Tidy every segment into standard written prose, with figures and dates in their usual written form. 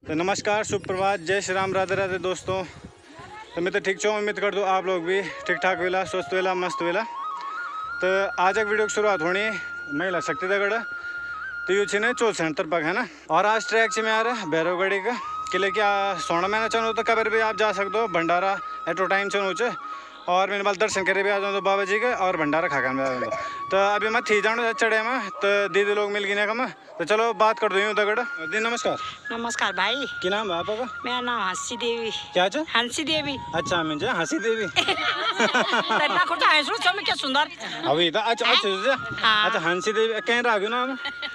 तो नमस्कार, सुप्रभात, जय श्री राम, राधे राधे दोस्तों। तो मैं तो ठीक छो, उम्मीद कर दो आप लोग भी ठीक ठाक वेला, स्वस्थ वेला, मस्त वेला। तो आज एक वीडियो की शुरुआत होनी महिला शक्ति दगड़ तो ये छे चोल सेंटर पर है ना। और आज ट्रैक से मैं आ रहा भैरवगढ़ी का किले क्या सोना मैंने चाहूँ तो कबर भी आप जा सकते हो। भंडारा एटो टाइम चलो और मैंने बाल दर्शन करे भी आ जाऊँ तो बाबा जी के और भंडारा खा में आ जाऊँ। तो अभी मैं थी जाऊँ चढ़े में तो दीदी लोग मिल गए मैं तो चलो बात कर दूँ दगड़। दी नमस्कार। नमस्कार भाई। क्या नाम है आपका? मेरा नाम हंसी देवी। क्या चा? हंसी देवी। अच्छा मुझे हंसी देवी क्या सुंदर अभी था। अच्छा अच्छा हंसी देवी कहीं राखू नाम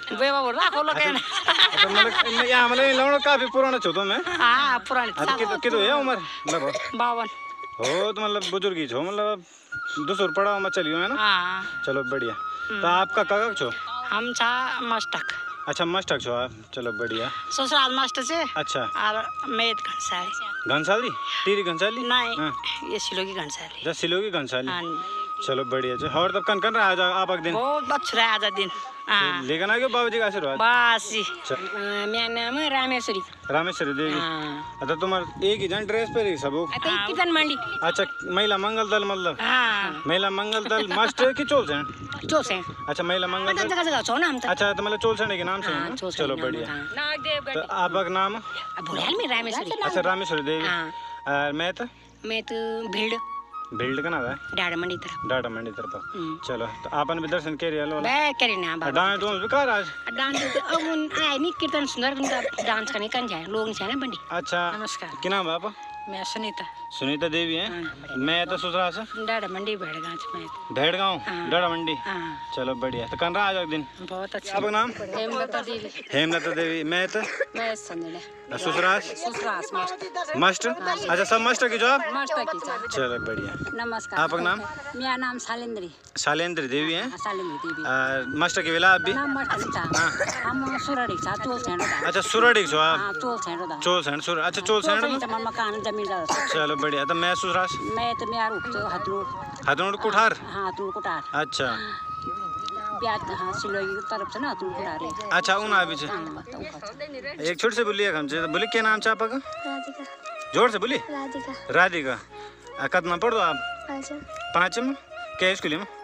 यहाँ मतलब काफी पुराना छो तो मैं। हाँ पुरानी। कितो है उम्र लगभग 52 हो तो मतलब बुजुर्ग ही छो मतलब दूसर पड़ा मैं चलियो है ना। हाँ चलो बढ़िया। तो आपका काका छो? हम छा मस्टक। अच्छा मस्टक छो आप, चलो बढ़िया। ससुराल मस्टक से। अच्छा और मेद घनसाली। घनसाली टीरी घनसाली नहीं हाँ। ये सिलोगी घनसाली। जब सिलोगी घनसाली। हाँ चलो बढ़िया जी। और तब कन रहा है आप दिन बहुत अच्छा रहा आज दिन। हाँ लेकिन आ गए बाबा जी का आशीर्वाद बस। मेरा नाम है रामेश्वरी। रामेश्वरी देवी। अच्छा तुम्हारे एक ही जन ड्रेस पे ही सब? कितन मंडी। अच्छा महिला मंगल दल मतलब। हाँ महिला मंगल दल मास्टर की चोल सेन? चोल सेन। अच्छा महिला मंगल दल। अच्छा तो मतलब चोल सेन के नाम से। चलो बढ़िया। तो आपका नाम? में रामेश्वरी। अच्छा रामेश्वरी देवी। मैं तो भीड़ बिल्ड का नाम है डाड़ा मंडी तरफ। डाटा मंडी तरफ। चलो तो आपन भी दर्शन कर रिया लो मैं करे ना बाबा डांस डोंस भी कर आज डांस अब उन आए नहीं कीर्तन सुंदर डांस करने कन जाए लोग नहीं है बंडी। अच्छा नमस्कार। क्या नाम है आपका? मैं सुनीता। सुनीता देवी है। मैं तो ससुराल से डाड़ा मंडी भेड़गांव से मैं। भेड़गांव डाटा मंडी। हाँ चलो बढ़िया। तो कन रहा आज एक दिन बहुत अच्छा। आपका नाम? हेमलता देवी। हेमलता देवी। मैं तो मैं संदले ससुराल ससुराल मस्ट। अच्छा सब मस्ट की जॉब। मास्टर की चाल। चलो बढ़िया। नमस्कार। आपका नाम? मेरा नाम शालिंद्री। शालेंद्र देवी है। शालिंद्री देवी। मास्टर की वेला आप भी? नाम मास्टर चा हम सुरड़ी चा चोल सेंडो। अच्छा सुरड़ी छो आप? हां चोल सेंडो दा। चोल सेंड सुर। अच्छा चोल सेंड मन मकान जमीन दा। चलो बढ़िया। तो मैं ससुराल मैं तो मेरा रुक तो हतनूर। हथनोड़ कुठार। हां हतनूर कोटार। अच्छा प्याज हाँ सिलोगी की तरफ से ना तुम कोटार है। अच्छा उन अभी एक छोटे से बोलिए हमसे बोले क्या नाम चापा का? राधिका। जोर से बोली। राधिका। राधिका। कितना पढ़ दो आप? अच्छा। 5 में क्या स्कूल में?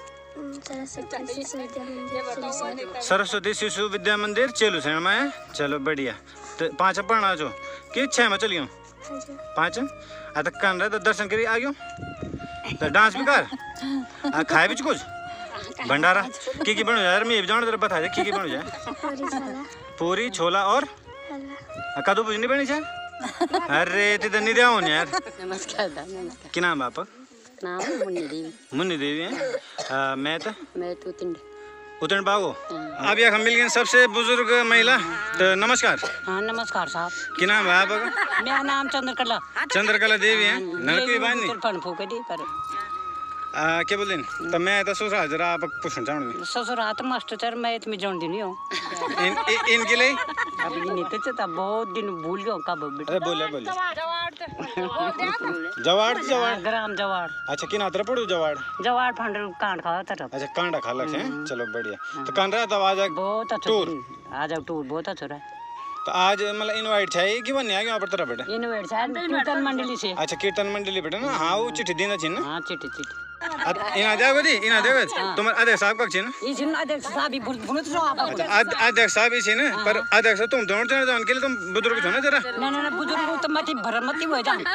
सरस्वती शिशु विद्या मंदिर चेलू सेन में। चलो बढ़िया। तो 5 पढ़ना जो कि 6 में चलियो? 5 तो कन रहे तो दर्शन करिए आ गयो तो डांस भी कर खाए भी कुछ भंडारा की बनो यार मैं भी जान बता दे की बनो जाए। पूरी छोला और कदू भुजनी बनी छे? अरे तो नहीं दिया यार। नमस्कार। क्या नाम है आपका? नाम मुन्नी देवी। मुन्नी देवी है। मैं तो तिंड उतन बागो। अब यहाँ मिल गए सबसे बुजुर्ग महिला। तो नमस्कार। हाँ नमस्कार साहब। क्या नाम है आपका? मेरा नाम चंद्रकला। चंद्रकला देवी है। नलकी बानी क्या बोल तो मैं तो ससुराल जरा आप पूछना चाहूँगी। ससुराल तो मास्टर चर मैं तुम्हें जान दी नहीं हूँ इनके लिए अब ये नहीं तो चलता बहुत दिन भूल गया कब। अरे बोले जवाड़ जवाड़ ग्राम जवाड़। अच्छा किन तरफ पड़ू जवाड़? जवाड़ फंड कांड खा तरफ। अच्छा कांडा खा लग है। चलो बढ़िया। तो कन रहा तब आज बहुत अच्छा टूर। आज टूर बहुत अच्छा रहा। तो आज मतलब इनवाइट चाहिए कि बन यहाँ पर तरफ बेटे? इनवाइट कीर्तन मंडली से। अच्छा कीर्तन मंडली बेटे ना। हाँ वो चिट्ठी देना चाहिए ना। हाँ चिट्ठी चिट्ठी इना जाओ दी इना देखो तुम्हारे अध्यक्ष साहब का ना? ये जिन अध्यक्ष साहब भी बुलत रहो आप। अध्यक्ष साहब ही छे ना पर अध्यक्ष तुम दोनों जन जान के लिए तुम बुजुर्ग छो ना जरा। ना बुजुर्ग तो मत भरमती हो जान।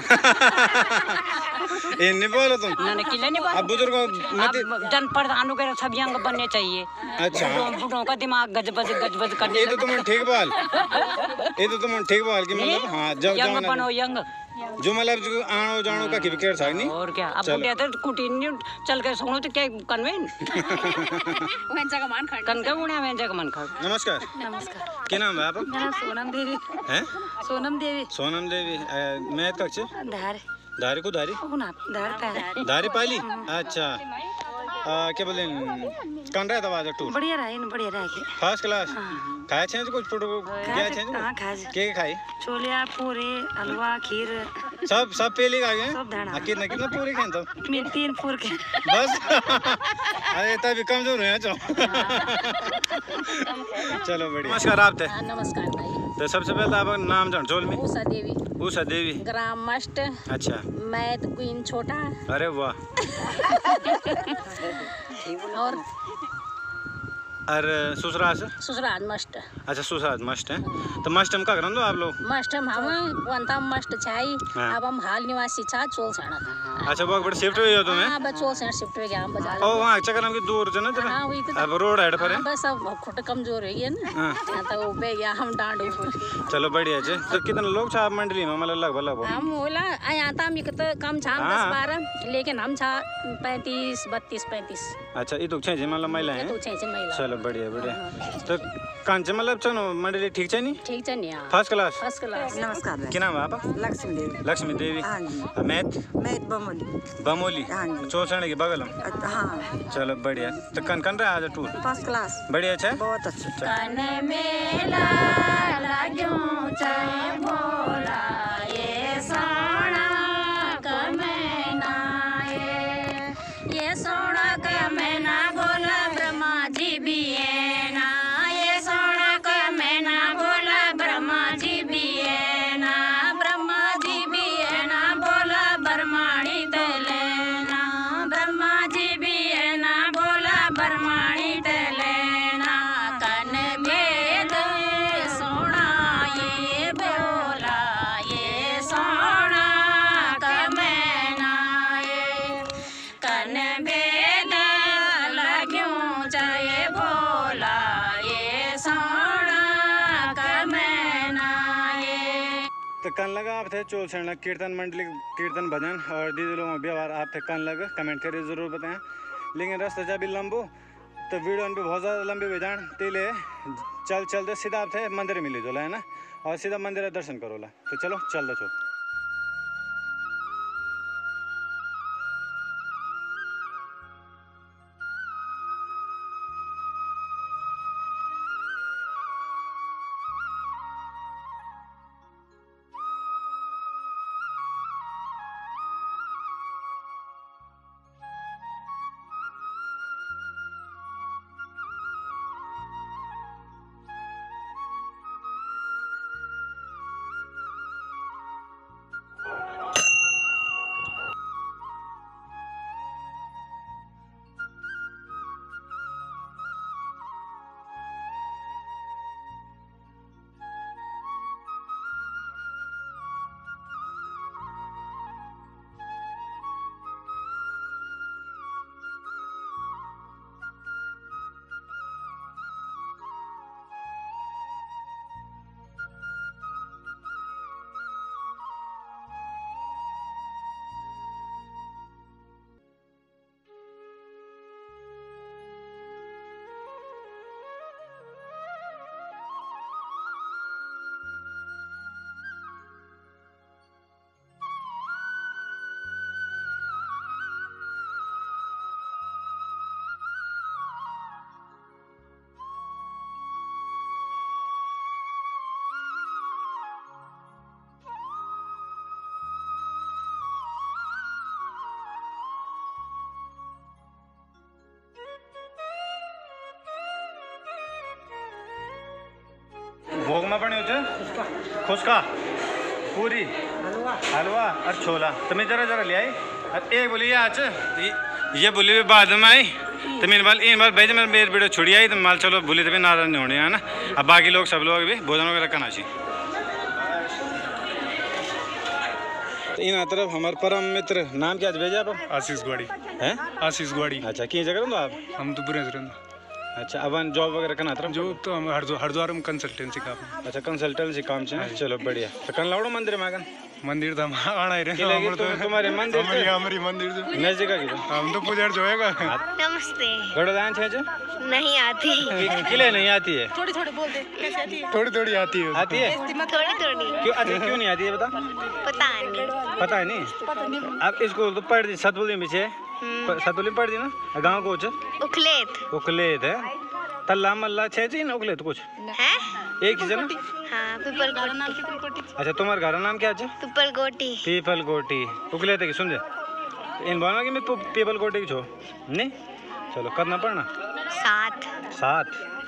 ये नहीं बोलो तुम। ना किले नहीं बोलो। अब बुजुर्ग मत जन प्रधानों के सब यंग बनने चाहिए। अच्छा बूढ़ों का दिमाग गजबज करने। ये तो तुम ठीक बाल ये तो तुम ठीक बाल की मतलब हाँ जब यंग बनो यंग जो मतलब जो आनो जानो का की केयर था नहीं। और क्या अब बुढ़िया तो कुटी चल के सोनो तो क्या कन्वेन वेंचा का मान खा कन का बुढ़िया वेंचा का मान खा। नमस्कार। क्या नाम है आपका? मेरा सोनम देवी हैं? सोनम देवी। सोनम देवी। मैं तक छे धार धारी को धारी धार पाली। धारी पाली। अच्छा क्या बोले कन रहा था आज टूर? बढ़िया रहा फर्स्ट क्लास। खाए छे कुछ फोटो क्या छे? हां खाए के खाई? छोले पूरी हलवा खीर सब पहले खा गए? सब धाना। कितना कितना पूरी खाए तब? मैं 3 पूर के बस अरे तभी कमजोर हुए चलो बढ़िया। नमस्कार आप थे? नमस्कार भाई। तो सबसे पहले आप नाम जान चोल में। उषा देवी। उषा देवी। ग्राम मस्ट। अच्छा। मैथ क्वीन छोटा। अरे वाह। और ससुराल ससुराल मस्ट। अच्छा ससुराल मस्ट है। तो मस्ट हम का करन दो आप लोग? मस्ट हम वंता मस्ट छाई। हाँ। अब हम हाल निवासी छा चोल सेना। अच्छा बहुत बड़ा शिफ्ट हुई हो तुम्हें? हां बस चोल सेना शिफ्ट हो गया हम बाजार। ओ वहां चक्कर हम की दूर जना जरा। हां वही तो। अब रोड है पर है बस अब खुट कमजोर हो गई है ना। हां तो वो बे गया हम डांडू। चलो बढ़िया छे। तो कितने लोग छा मंडली में मतलब लगभग? हम होला आता हम तो कम छा 10-12 लेकिन हम छा 35 32 35। अच्छा ये तो छे मतलब महिला है। तो छे महिला। चलो बढ़िया बढ़िया। तो कांचे मतलब चलो मंडली ठीक है नहीं? ठीक है नहीं। First class. First class. नमस्कार क्या नाम है आपका? लक्ष्मी देवी। लक्ष्मी देवी। हाँ जी। मैथ बमोली। बमोली। हाँ जी। चोसने के बगल में। हाँ चलो बढ़िया। तो कन कन रहा आज टूर? First class. बढ़िया अच्छा। बहुत अच्छा। कन मेला लाग्यो चाहे भोला ये सोना कमैना ये सोना कमैना बोला ब्रह्मा जी भी है ना। ये सोना कमैना बोला ब्रह्मा जी भी है ना। ब्रह्मा जी भी है ना बोला बरमाणी तलेना। ब्रह्मा जी भी है ना बोला बरमाणी तलेना। कन भेद सोना ये बोला ये सोना कमैना ये कन भेद लाग्यों चाहे बोला ये सोना कमैना ये। तो कन लगा आप थे चोल सेना कीर्तन मंडली कीर्तन भजन और दीदी लोगों में व्यवहार आप थे कन लगा कमेंट करिए ज़रूर बताएं। लेकिन रास्ता जब भी लंबो तो वीडियो भी बहुत ज़्यादा लंबी हो जान तेले चलते सीधा आप थे मंदिर मिली जोला है ना और सीधा मंदिर दर्शन करोला। तो चलो चल दो। भोग में बने होते खुशका पूरी हलवा और छोला तुम्हें जरा जरा ले आई और एक बोली आज ये बोली भी बाद में आई तो मेरे बाल इन बार भेज मेरे वीडियो छुड़ी आई तो माल चलो बोली तो भी नाराज नहीं होने है ना। अब बाकी लोग सब लोग भी भोजन वगैरह करना चाहिए। तो इन तरफ हमारे परम मित्र नाम क्या भेजा आप? आशीष गुआड़ी हैं? आशीष गुआड़ी। अच्छा किस जगह तो आप? हम तो बुरे अच्छा अब जॉब वगैरह करना तरफ जो तो हम हरिद्वार में कंसल्टेंसी का। अच्छा कंसल्टेंसी काम चाहिए। चलो बढ़िया। तो कन लाओ मंदिर में आगन मंदिर तो हम आना ही रहे तुम्हारे मंदिर हमारी मंदिर जो नजदीक की हम तो पूजा जो है। नमस्ते। गड़ोदान छे जो नहीं आती। किले नहीं आती है? थोड़ी थोड़ी बोल दे। कैसे आती है? थोड़ी थोड़ी आती है। आती है थोड़ी थोड़ी। क्यों? अच्छा क्यों नहीं आती है बता? पता नहीं। पता है नहीं। अब स्कूल तो पढ़ दी सतपुली में छे सतपुली पढ़ दी ना गाँव को उखलेत। उखलेत है तल्ला मल्ला छे जी ना उखलेत कुछ है एक ही जना। हाँ पीपल गोटी। अच्छा तुम्हारे घर नाम क्या है? पीपल गोटी। पीपल गोटी उखलेत की सुन इन बोलना कि मैं पीपल गोटी की छो नहीं। चलो करना पड़ना 7। 7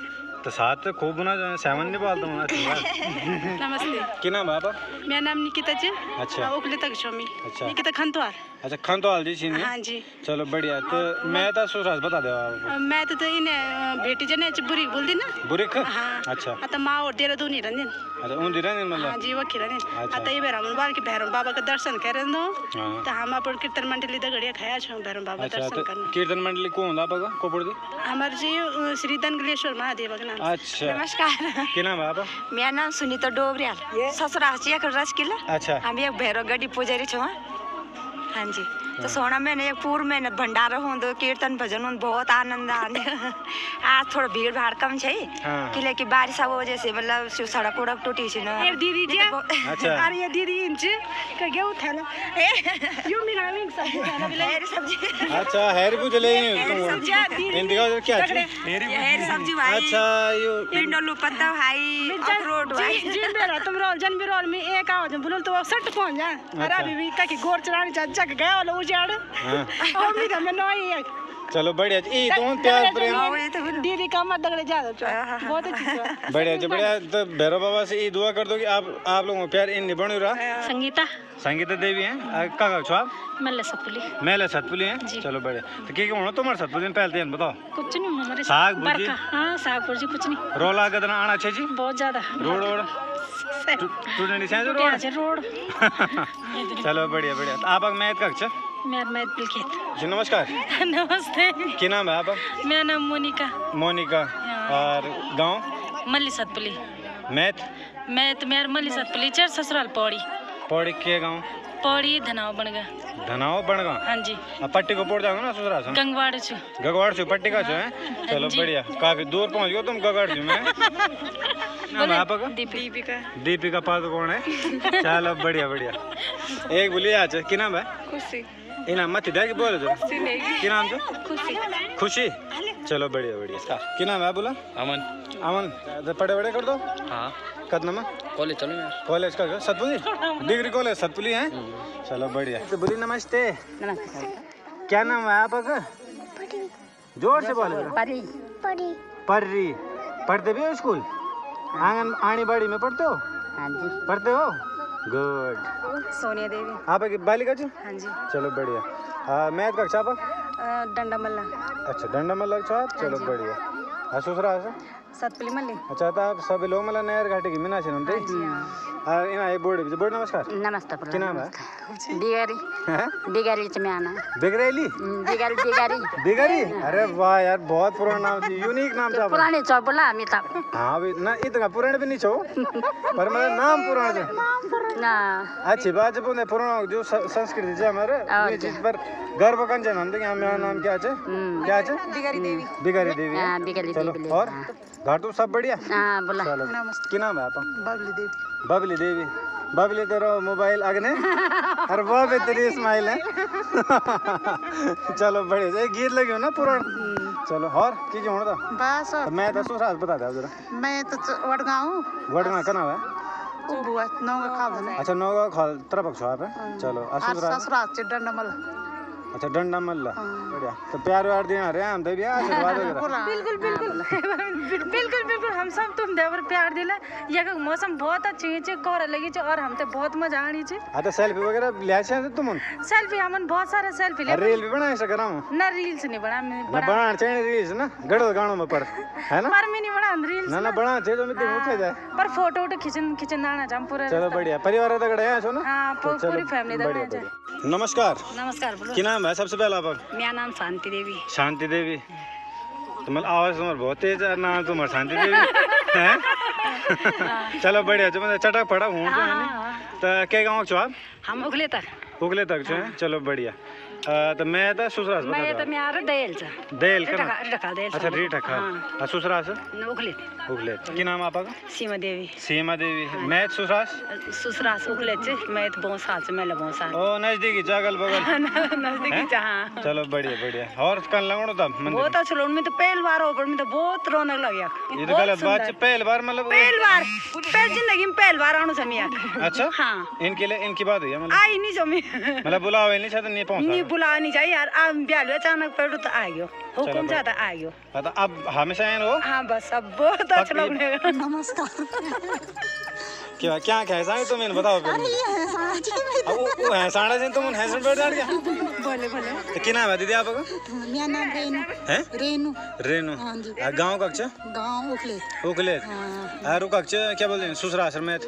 तो साथ खूब बुना जो सामान नहीं पालता हूँ नमस्ते क्या नाम है आपका? मेरा नाम निकिता जी। अच्छा। उखले तक शोमी। अच्छा। निकिता खंतवार। अच्छा खंतवाल जी चीनी। हाँ जी। चलो बढ़िया। तो मैं तो सुराज बता दे आप। मैं तो इन्हें बेटी जने बुरी बोल दी ना। बुरिक? हाँ। अच्छा। आता माँ और तेरा दोनों रहने। अच्छा उन दिन नहीं हाँ मतलब। जी वो खिलाने। अच्छा। आता ये भैरव बाबा के भैरव बाबा का दर्शन करें दो। हाँ। तो हम अपन कीर्तन मंडली दा गड़िया खाया छो भैरव बाबा अच्छा दर्शन तो करने। कीर्तन मंडली कौन होता आपका कोपड़ दी? हमारे जी श्री दंगलेश्वर महादेव का नाम। अच्छा। नमस्कार क्या नाम है आपका? मेरा नाम सुनीता डोबरियाल ससुराल से एक रसकिला अच्छा। हम एक भैरव गढ़ी पुजारी छो हाँ जी तो सोना मैंने एक पूर्व में भंडारा हो दो कीर्तन भजन हो बहुत आनंद आने आज थोड़ा भीड़ भाड़ कम छे हाँ। किले की बारिश हो वजह से मतलब सड़क उड़क टूटी सी ना ए दीदी जी अच्छा। अरे ये दीदी इंच का क्या उठा लो यू मेरा मिंग सब खाना बिला हेरी सब्जी अच्छा हेरी पूछ ले सब्जी इंडिका उधर क्या है? हेरी सब्जी भाई अच्छा यो पिंडोलू पत्ता भाई अखरोट भाई जी जी मेरा तुम रोल जन भी रोल में एक आवाज बोलो तो सट पहुंच जा अरे अभी भी का की गोर चलाने जग गया वाला उजाड़ हाँ। और मेरा मैं नई है चलो बढ़िया ई तो प्यार प्रेम दीदी का मत दगड़े ज्यादा चो बहुत अच्छी चो बढ़िया जी बढ़िया। तो भैरव बाबा से ये दुआ कर दो कि आप लोगों को प्यार इन नहीं बन रहा। संगीता संगीता देवी हैं का छो आप? मल्ले सतपुली मेले सतपुली हैं। चलो बढ़िया। तो क्या होना तुम्हारे सतपुली में पहले बताओ? कुछ नहीं हमारे साग भुजी? हाँ साग भुजी कुछ नहीं। रोला गदना आना अच्छे जी? बहुत ज्यादा रोड रोड टूटने से रोड रोड चलो बढ़िया बढ़िया। तो आप मैथ का अच्छा मेरा मैं बिलकित जी नमस्कार नमस्ते क्या नाम है आपका? मेरा नाम मोनिका मोनिका और गांव मल्ली सतपुली मैथ मैं तो मेरा मल्ली सतपुली चर ससुराल पौड़ी पौड़ी के गांव पौड़ी धनाव बन गया धनाव बनगा। हाँ जी अब पट्टी को पोड़ जाओगे ना ससुराल से? गंगवाड़ छू गगवाड़ से पट्टी का छो है। चलो बढ़िया काफी दूर पहुंच गए तुम गगवाड़ से में। नाम है आपका? दीपिका दीपिका पादुकोण है। चलो बढ़िया बढ़िया। एक बोलिए आज क्या नाम है? खुशी इनाम मत दे के बोलो जो क्या नाम जो? खुशी खुशी। चलो बढ़िया बढ़िया। क्या नाम है बोला? अमन। अमन तो पढ़े बड़े कर दो। हाँ कितना में? कॉलेज चलो यार। कॉलेज का सतपुली डिग्री कॉलेज सतपुली है। चलो बढ़िया। तो बोली नमस्ते क्या नाम है आपका? जोर से बोलो। पर्री पढ़ते भी हो स्कूल आंगन आनीबाड़ी में पढ़ते हो? हाँ जी पढ़ते हो गुड। सोनिया देवी आपकी बालिका जी? हाँ जी चलो बढ़िया। मैथ कक्षा आप? डंडा मल्ला अच्छा डंडा मल्ला आप? चलो बढ़िया। ससुरा से? सतपुली मल्ली अच्छा तो आप सभी लोग मतलब नहर घाटी की मीना से नमते ina बोर्ड नमस्कार नमस्ते क्या नाम है? डिगारी डिगारी से मैं आना बिगरेली डिगारी डिगारी बिगरी। अरे वाह यार बहुत पुराना नाम थी यूनिक नाम था। पुराने चौक बोला अमिताभ हाँ भी ना इतना पुराने भी नहीं छो पर मतलब नाम पुराना था ना अच्छी बात है पुराने पुराना जो संस्कृति है हमारे ये चीज पर गर्व कर हम देखिए मेरा नाम क्या है? क्या है? बिगारी देवी बिगारी देवी। हाँ बिगारी चलो देवी और घर तो सब बढ़िया? हाँ बोला चलो क्या नाम है आपका? बबली देवी बबली देवी। बबली तेरा मोबाइल अगने और वो भी तेरी स्माइल है। चलो बढ़िया एक गीत लगी हो ना पुराना। चलो और क्या होना था? बस तो मैं तो ससुराल बता दे जरा। मैं तो वडगांव वडगांव का नाम है? बुआ नौगा खाल दने अच्छा नौगांव खाल तरफ छो आप चलो ससुराल ससुराल से डंडा मल अच्छा डंडा मल्ला बढ़िया। तो प्यार व्यार दिया रहे हम तो भी आशीर्वाद वगैरह। बिल्कुल बिल्कुल बिल्कुल बिल्कुल हम सब तुम देवर प्यार दिला ये का मौसम बहुत अच्छी है कोहरा लगी छे और हम ते बहुत मजा आनी छे। अच्छा सेल्फी वगैरह ले छे तुम? सेल्फी हमन बहुत सारा सेल्फी ले रील भी बनाए सक रहा हूं ना रील्स नहीं बना मैं ना बना चाहिए रील्स ना गड़ो गानों में पर है ना पर मैं नहीं बना रील्स ना बना चाहिए तो मैं उठे जाए पर फोटो वोटो खिंचन दाना जाम पूरा। चलो बढ़िया परिवार तक गए छो ना? हां पूरी फैमिली बढ़िया तक। बढ़िया। नमस्कार नमस्कार बोलो क्या नाम है सबसे पहला आप? मेरा नाम शांति देवी। शांति देवी। तो मतलब आवाज तुम्हारा बहुत तेज है नाम तुम्हारा शांति देवी है। चलो बढ़िया जो मतलब चटक पड़ा हूँ तो क्या गाँव छो आप? हम उगले तक छो हैं। चलो बढ़िया। तो मैं तो ससुराल मैं तो मैं आ रहा देल से देल का रीठा देल अच्छा रीठा खा ससुराल से उगले उगले क्या नाम आपका? सीमा देवी। सीमा देवी। मैं ससुराल ससुराल से उगले से मैं तो बोसा से मैं बोसा ओ नजदीकी जागल बगल नजदीकी जहां। चलो बढ़िया बढ़िया। और कल लगो तब मंदिर बहुत अच्छा लोन में तो पहली बार हो पर मैं तो बहुत रौनक लग गया। ये तो गलत बात है पहली बार मतलब पहली जिंदगी में पहली बार आनो समिया। अच्छा हाँ इनके लिए इनकी बात है मतलब आई नहीं समी मतलब बुलाओ नहीं चाहते नहीं पहुंचा बुला नहीं चाहिए यार आप ब्याह लो अचानक पड़ो तो आ गयो हुकुम ज्यादा आ गयो तो अब हमेशा आए हो हाँ बस अब बहुत अच्छा लगेगा क्या क्या कैसा है तुम बताओ फिर अब वो है साड़ा से तुम हैसन बैठ जाट गया बोले बोले तो क्या नाम है दीदी आपका मेरा नाम रेनू है रेनू रेनू हाँ जी गांव कक्ष गाँव उखले उखले आरो कक्ष क्या बोलते हैं ससुर आश्रम में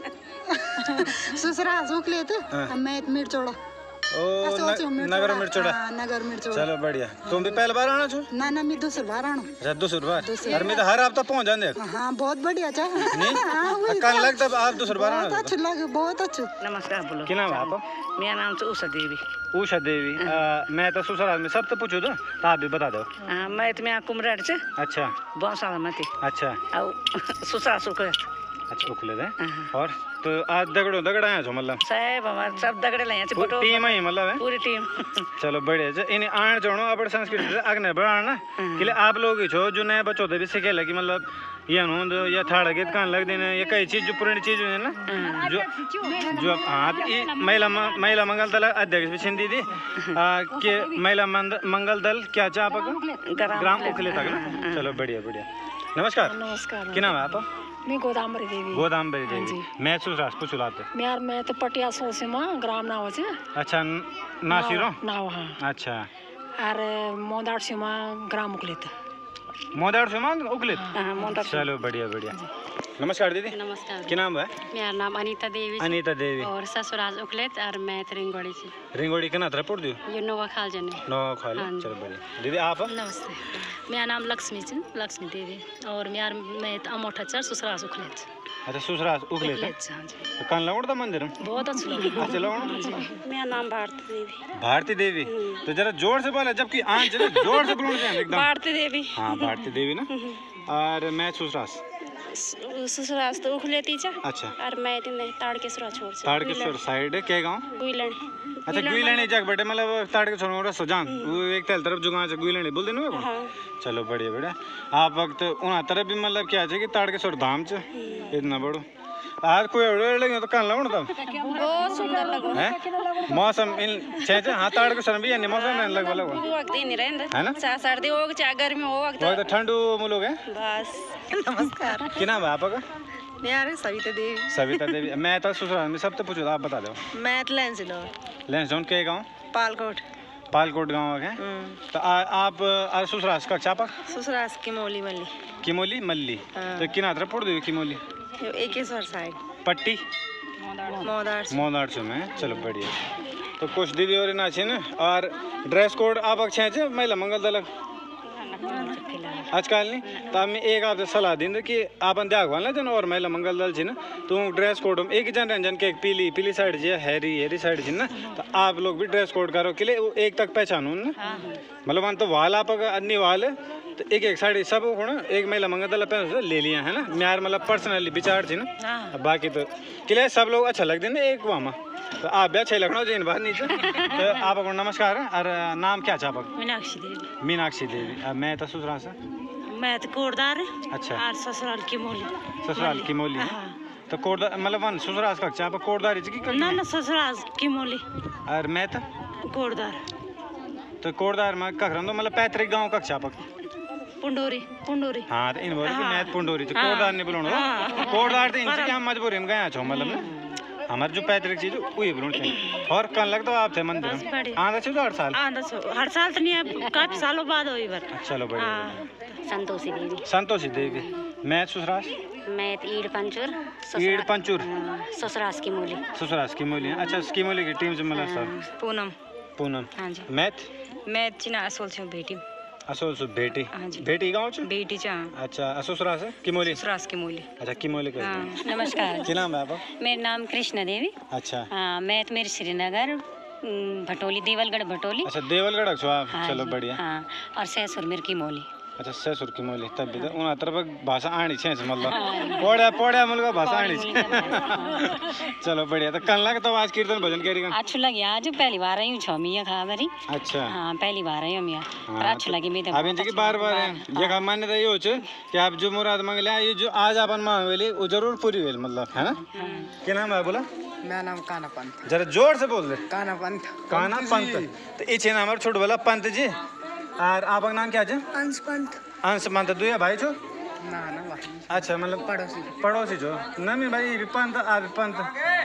ससुरा उखले तो मैं मिर्चोड़ा ओ नगर मिर्चोड़ा नगर मिर्चोड़ा चलो बढ़िया तुम भी पहली बार आना छो ना ना मैं दूसरी बार आना अच्छा दूसरी बार अरे मैं तो हर हफ्ता पहुंच जाने हाँ बहुत बढ़िया अच्छा नहीं कल लगता आप दूसरी बार आना अच्छा लगे बहुत अच्छा नमस्कार बोलो क्या नाम है आपका मेरा नाम से उषा देवी उषा देवी मैं तो ससुराल में सब तो पूछू तो आप भी बता दो मैं तो मैं कुमराड़ से अच्छा बहुत साल में थी अच्छा ससुरा सुख अच्छा उखले थे और तो आज दगड़ आया छो मतलब साहब हमारे सब दगड़े लाए हैं बटो टीम ही मतलब है पूरी टीम चलो बढ़िया है इन्हें आण जोड़ो अपन संस्कृति से आगे बढ़ाना कि आप लोग ही छो जो नए बच्चों से भी सीखेला कि मतलब ये नोंद या थाड़ा गीत कान लग देना ये कई चीज जो पुरानी चीज है ना जो हाँ महिला मंगल दल अध्यक्ष भी छिंदी थी कि महिला मंगल दल क्या चाह आपका ग्राम उखले तक ना चलो बढ़िया बढ़िया नमस्कार नमस्कार क्या नाम है आपका मैं गोदावरी देवी गोदावरी देवी मैं सुरास पुछुलाते यार मैं तो पटिया सोसे में ग्राम नाव से अच्छा नासिरो नाव हाँ अच्छा अरे मोदाड़ से में ग्राम उखलेत मोदाड़ से मान उखले चलो बढ़िया बढ़िया नमस्कार दीदी नमस्कार क्या नाम है मेरा नाम अनीता देवी अनीता देवी और ससुराल उखलेत और मैं रिंगोड़ी से रिंगोड़ी के नाम पड़ दियो ये नोवा खाल जने नो खाली चलो बढ़िया दीदी आप नमस्ते मेरा नाम लक्ष्मी है लक्ष्मी देवी और मैं अमोठा चर ससुराल उखलेत अच्छा ससुराल उखले थे तो कान लगोड़ था मंदिर बहुत अच्छा लगा अच्छा लगोड़ मेरा नाम भारती देवी भारती देवी तो जरा जोर से बोला जबकि आंच जरा जोर से बोलना चाहिए एकदम भारती देवी हाँ भारती देवी ना और मैं ससुराल ससुराल तो उखले तीचा अच्छा और मैं दिन ताड़केश्वर छोड़ से ताड़केश्वर साइड के गांव गुइलन अच्छा गुइलणी जग बेटे मतलब ताड़केश्वर और सजान वो एक तल तरफ जुगां से गुइलणी बोल देनो चलो बढ़िया बढ़िया आप वक्त उना तरफ भी मतलब क्या है कि ताड़केश्वर धाम च इतना बड़ो आज कोई लगे तो कान लगो तब बहुत सुंदर लगो है मौसम इन छे हां ताड़केश्वर भी है मौसम नहीं लग वाला वक्त ही नहीं रहंदा है ना चा सर्दी हो चाहे गर्मी हो वक्त तो ठंडू मुलोग है बस नमस्कार क्या नाम है आपका मेरा सविता देवी सविता देवी मैं तो ससुराल में सब तो पूछो आप बता दो मैं लेंस लो लेंस जोन के गांव पालकोट पालकोट गांव है तो आप ससुराल का चापा ससुराल की मोली मल्ली किमोली मल्ली तो किना तरफ पड़ दो किमोली एकेश्वर साइड पट्टी मोदाड़ से में चलो बढ़िया तो कुछ दीदी और ना छे ना और ड्रेस कोड आप छे महिला मंगल दलक आजकल नहीं तो हमें एक आपसे सलाह दी कि आप त्याग वाला जन और महिला मंगल दल छी ना तो ड्रेस कोड में एक जन जन के एक पीली साइड जी हैरी साइड छी ना तो आप लोग भी ड्रेस कोड करो के लिए एक तक पहचानो ना मतलब वन तो वाल आप अन्य वाल तो एक साड़ी सब हो ना एक महिला मंगल दल पहन ले लिया है ना म्यार मतलब पर्सनली विचार थी ना बाकी तो किले सब लोग अच्छा लगते ना एक वहाँ तो आप भी अच्छे लगना जिन बात नीचे तो आपको नमस्कार और नाम क्या चाह मीनाक्षी देवी मीनाक्षी देवी मैं तो ससुराल से मैं तो कोटदार अच्छा और ससुराल की मोली ससुराल की मोली तो कोटदार मतलब वन ससुराल का चाह कोटदार की ना ससुराल की मोली और मैं तो कोटदार तो कोटदार में कखरन तो मतलब पैतृक गांव का चाह पुंडोरी हाँ तो इन बोल कि मैं पुंडोरी तो कोटदार नहीं बोलूँ कोटदार तो इनसे हम मजबूरी में गया छो मतलब ना हमारे जो पैतृक चीज वही बोलूँ और कल लगता है आप थे मंदिर आंधा छो हर साल हर साल तो नहीं है काफी सालों बाद हुई बार चलो बढ़िया संतोषी देवी मैं ससुराल मैं ईड़ पंचुर ससुराल की मोली अच्छा स्कीमोली की टीम से मतलब सब पूनम हाँ जी मैं चिना असोल छो बेटी असोल से बेटी गांव छ बेटी चा अच्छा ससुराल से किमोली ससुराल की मोली अच्छा किमोली का नमस्कार क्या नाम है आपका मेरा नाम कृष्णा देवी अच्छा हाँ मैं तो मेरे श्रीनगर भटोली देवलगढ़ भटोली अच्छा देवलगढ़ छो आप चलो बढ़िया हाँ और सैसुर मेरे की मोली अच्छा ससुर की मोली तब भी तो उन तरफ भाषा आनी छे मतलब पढ़ा पढ़ा मुल्क भाषा आनी छे चलो बढ़िया तो कल लग तो आज कीर्तन भजन करी अच्छु लगी आज पहली बार आई हूँ छमिया खा बरी अच्छा हाँ पहली बार आई हूँ पर अच्छु लगी मैं अब इनकी बार-बार ये का मान्यता ये हो छे कि आप जो मुराद मांग ले ये जो आज अपन मांग वेली वो जरूर पूरी वेल मतलब है ना क्या नाम है बोला मेरा नाम काना पंत। जरा जोर से बोल दे काना पंत। काना पंत तो इचे नाम है छोट वाला पंत जी और आपका नाम क्या है अंश पंत। अंश पंत दुया भाई छो ना ना भाई अच्छा मतलब पड़ोसी। पड़ोसी जो नमी भाई ये भी पंत आप भी पंत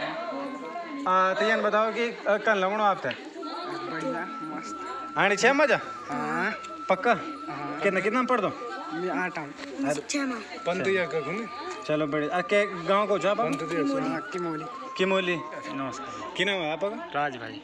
तो ये बताओ कि कल लगनो आप थे बढ़िया मस्त। आनी छे मजा हाँ पक्का कितना कितना पढ़ दो मैं 8 हूँ। पंत या का गुनी चलो बढ़िया के गांव को जा पंत दिया की मोली। किमोली नमस्कार कि नाम है आपका राज भाई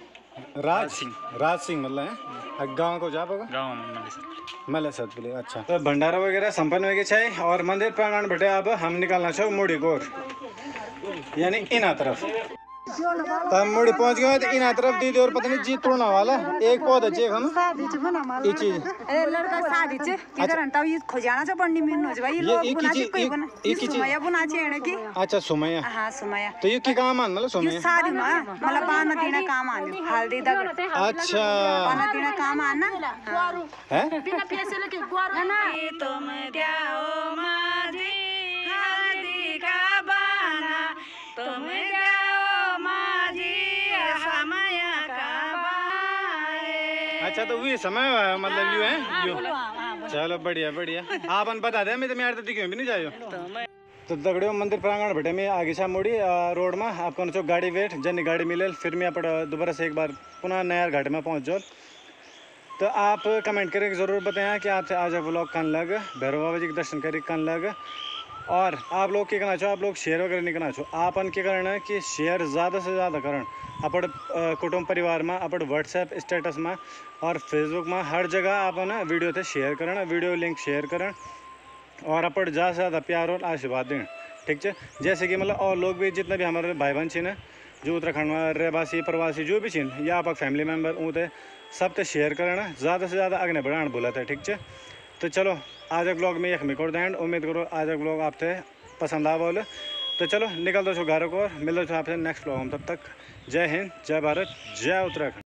राज सिंह मतलब है गांव को जा आपका गांव में मलेशिया मले सतपुली अच्छा तो भंडारा वगैरह संपन्न हो गए छे और मंदिर प्रांगण बैठे अब हम निकालना छो मुड़ी गोर यानी इना तरफ तो हम मुड़ी पहुंच गए तो इना तरफ दीदी और पत्नी जी तोड़ना वाला एक पौधा चाहिए हम ये चीज लड़का शादी चे किधर अंता ये खोजाना से पढ़नी मिन हो जाए लोग बुना चे कोई बना ये सुमैया बुना चे है कि अच्छा सुमैया हां सुमैया तो ये की काम आन मतलब सुमैया शादी में मतलब बाना देना काम आने हल्दी दग अच्छा बाना देना काम आना है बिना पैसे लेके गुआर ना तुम जाओ माझी हल्दी का बाना तुम जाओ माझी समय का बाए। अच्छा तो वही समय है मतलब यू है यू चलो बढ़िया बढ़िया आप बता दे मैं तो मैं दिखे भी नहीं जायो तो दगड़ियों मंदिर प्रांगण बैठे में आगे छा मुड़ी रोड में आपको जो गाड़ी वेट जन गाड़ी मिले फिर मैं आप दोबारा से एक बार पुनः नया घाट में पहुंच जाओ तो आप कमेंट करके ज़रूर बताएं कि आपसे आज व्लॉग कन लग भैरव बाबा जी के दर्शन करी कन लग और आप लोग क्या करना चाहो आप लोग शेयर वगैरह नहीं करना चाहो आपन क्या करना है कि शेयर ज़्यादा से ज़्यादा करण अपन कुटुंब परिवार में अपन व्हाट्सएप स्टेटस में और फेसबुक में हर जगह अपन वीडियो थे शेयर करण वीडियो लिंक शेयर करण और अपन ज़्यादा से ज़्यादा प्यार और आशीर्वाद दें ठीक है जैसे कि मतलब और लोग भी जितने भी हमारे भाई बहन छिन जो उत्तराखंड में रहवासी प्रवासी जो भी छिन या आप फैमिली मेम्बर ऊते सब ते शेयर करना ज़्यादा से ज़्यादा अगने बढ़ाना बोला था ठीक है तो चलो आज ब्लॉग में यह कर दें उम्मीद करो आज ब्लॉग आपसे पसंद आ बोले तो चलो निकल दो छो घर को और मिल दो छो आपसे नेक्स्ट ब्लॉग में तब तक जय हिंद जय भारत जय उत्तराखंड।